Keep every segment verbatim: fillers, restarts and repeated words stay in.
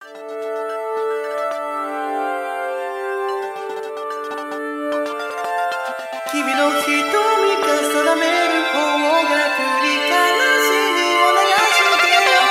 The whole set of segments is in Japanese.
君の瞳が定める方が繰り返しにを流してよ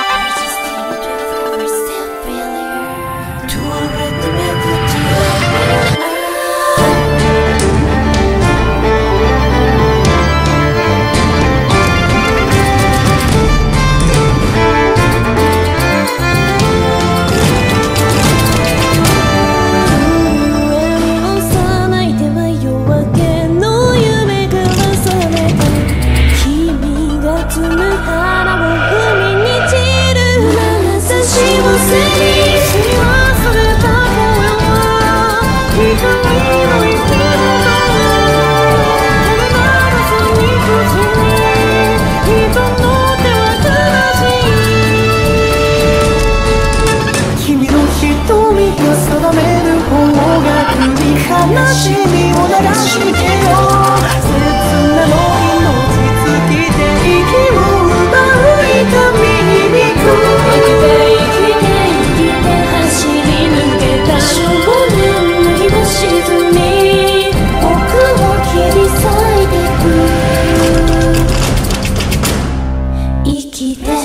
悲しみを流してよ切なの命尽きて息を奪う痛みに生きて生きて生きて走り抜けた少年の日が沈み僕を切り裂いてく生きて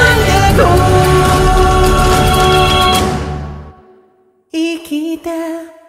生きて